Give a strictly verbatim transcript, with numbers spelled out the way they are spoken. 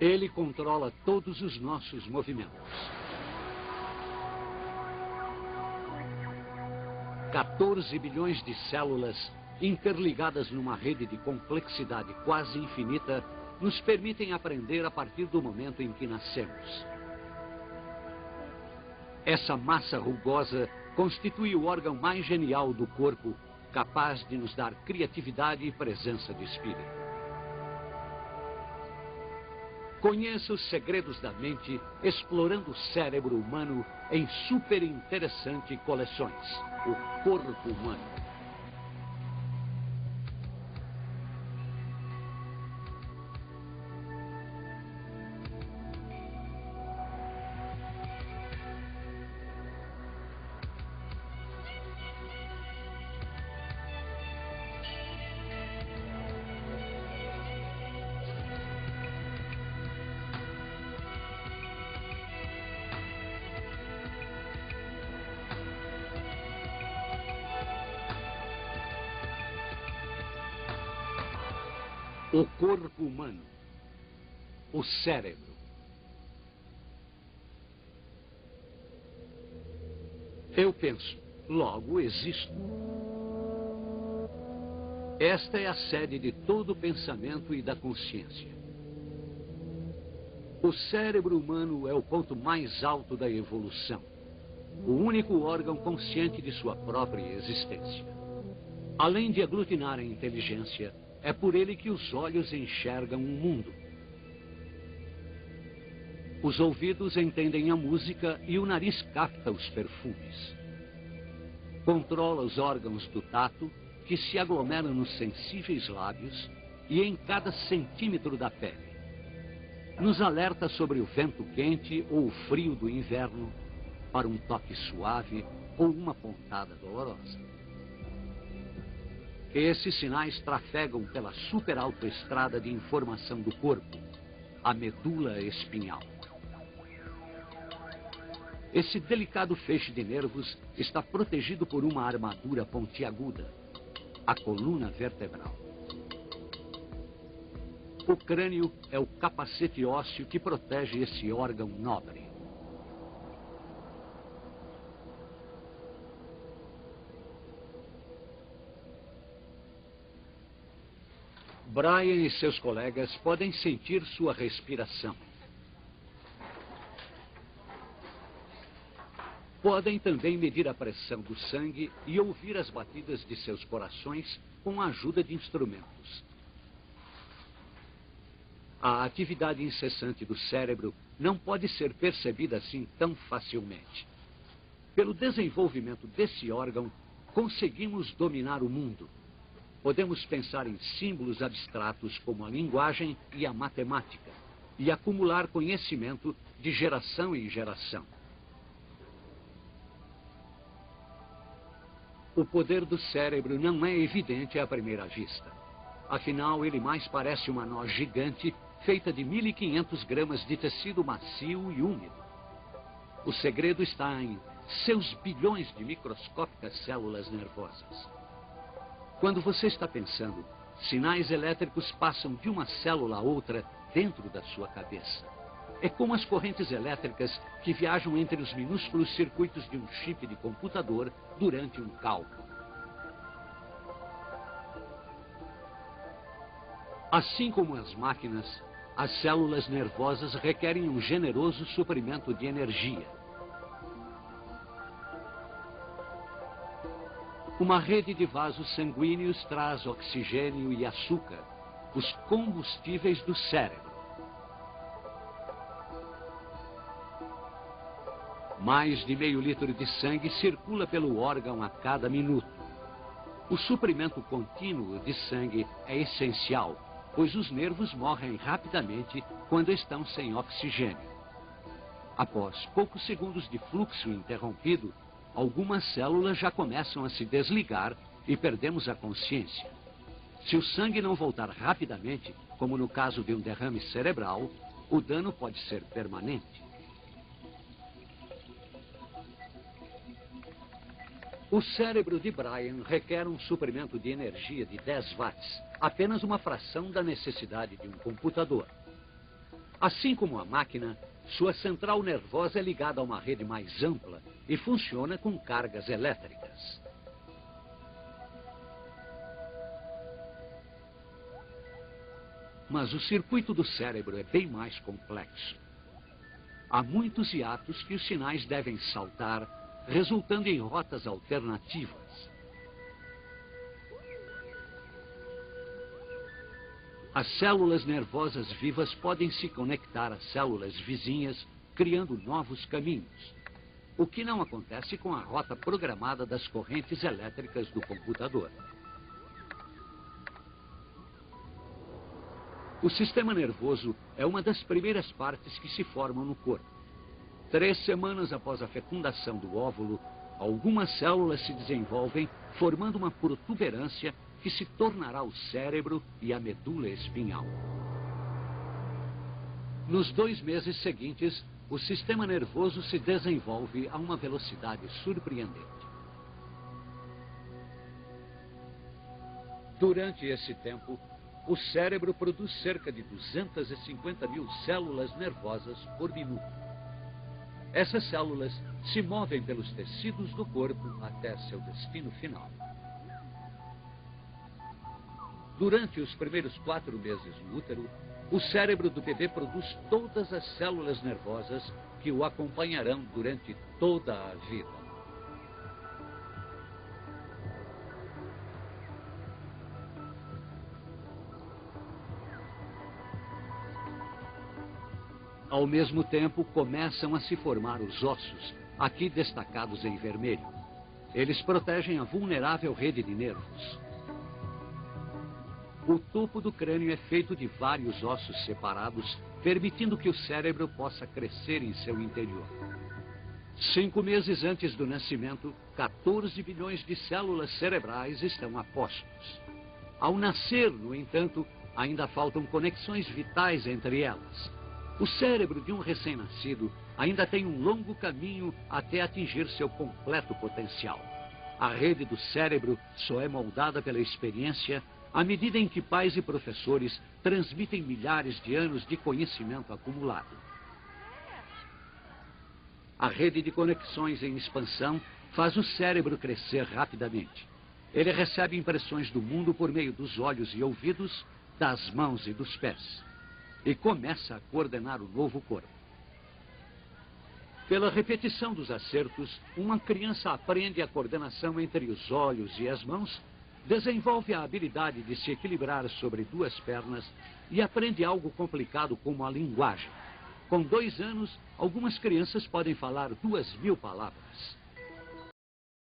Ele controla todos os nossos movimentos. quatorze bilhões de células interligadas numa rede de complexidade quase infinita nos permitem aprender a partir do momento em que nascemos. Essa massa rugosa constitui o órgão mais genial do corpo, capaz de nos dar criatividade e presença de espírito. Conheça os segredos da mente explorando o cérebro humano em super interessantes coleções. O corpo humano. O corpo humano, o cérebro. Eu penso, logo existo. Esta é a sede de todo o pensamento e da consciência. O cérebro humano é o ponto mais alto da evolução, o único órgão consciente de sua própria existência. Além de aglutinar a inteligência, é por ele que os olhos enxergam o mundo. Os ouvidos entendem a música e o nariz capta os perfumes. Controla os órgãos do tato, que se aglomeram nos sensíveis lábios e em cada centímetro da pele. Nos alerta sobre o vento quente ou o frio do inverno, para um toque suave ou uma pontada dolorosa. Esses sinais trafegam pela superautoestrada de informação do corpo, a medula espinhal. Esse delicado feixe de nervos está protegido por uma armadura pontiaguda, a coluna vertebral. O crânio é o capacete ósseo que protege esse órgão nobre. Brian e seus colegas podem sentir sua respiração. Podem também medir a pressão do sangue e ouvir as batidas de seus corações com a ajuda de instrumentos. A atividade incessante do cérebro não pode ser percebida assim tão facilmente. Pelo desenvolvimento desse órgão, conseguimos dominar o mundo. Podemos pensar em símbolos abstratos como a linguagem e a matemática e acumular conhecimento de geração em geração. O poder do cérebro não é evidente à primeira vista. Afinal, ele mais parece uma noz gigante feita de mil e quinhentos gramas de tecido macio e úmido. O segredo está em seus bilhões de microscópicas células nervosas. Quando você está pensando, sinais elétricos passam de uma célula a outra dentro da sua cabeça. É como as correntes elétricas que viajam entre os minúsculos circuitos de um chip de computador durante um cálculo. Assim como as máquinas, as células nervosas requerem um generoso suprimento de energia. Uma rede de vasos sanguíneos traz oxigênio e açúcar, os combustíveis do cérebro. Mais de meio litro de sangue circula pelo órgão a cada minuto. O suprimento contínuo de sangue é essencial, pois os nervos morrem rapidamente quando estão sem oxigênio. Após poucos segundos de fluxo interrompido, algumas células já começam a se desligar e perdemos a consciência. Se o sangue não voltar rapidamente, como no caso de um derrame cerebral, o dano pode ser permanente. O cérebro de Brian requer um suprimento de energia de dez watts, apenas uma fração da necessidade de um computador. Assim como a máquina, sua central nervosa é ligada a uma rede mais ampla e funciona com cargas elétricas. Mas o circuito do cérebro é bem mais complexo. Há muitos hiatos que os sinais devem saltar, resultando em rotas alternativas. As células nervosas vivas podem se conectar às células vizinhas, criando novos caminhos, o que não acontece com a rota programada das correntes elétricas do computador. O sistema nervoso é uma das primeiras partes que se formam no corpo. Três semanas após a fecundação do óvulo, algumas células se desenvolvem, formando uma protuberância que se tornará o cérebro e a medula espinhal. Nos dois meses seguintes, o sistema nervoso se desenvolve a uma velocidade surpreendente. Durante esse tempo, o cérebro produz cerca de duzentas e cinquenta mil células nervosas por minuto. Essas células se movem pelos tecidos do corpo até seu destino final. Durante os primeiros quatro meses no útero, o cérebro do bebê produz todas as células nervosas que o acompanharão durante toda a vida. Ao mesmo tempo, começam a se formar os ossos, aqui destacados em vermelho. Eles protegem a vulnerável rede de nervos. O topo do crânio é feito de vários ossos separados, permitindo que o cérebro possa crescer em seu interior. Cinco meses antes do nascimento, quatorze bilhões de células cerebrais estão a postos. Ao nascer, no entanto, ainda faltam conexões vitais entre elas. O cérebro de um recém-nascido ainda tem um longo caminho até atingir seu completo potencial. A rede do cérebro só é moldada pela experiência à medida em que pais e professores transmitem milhares de anos de conhecimento acumulado. A rede de conexões em expansão faz o cérebro crescer rapidamente. Ele recebe impressões do mundo por meio dos olhos e ouvidos, das mãos e dos pés, e começa a coordenar o novo corpo. Pela repetição dos acertos, uma criança aprende a coordenação entre os olhos e as mãos, desenvolve a habilidade de se equilibrar sobre duas pernas e aprende algo complicado como a linguagem. Com dois anos, algumas crianças podem falar duas mil palavras.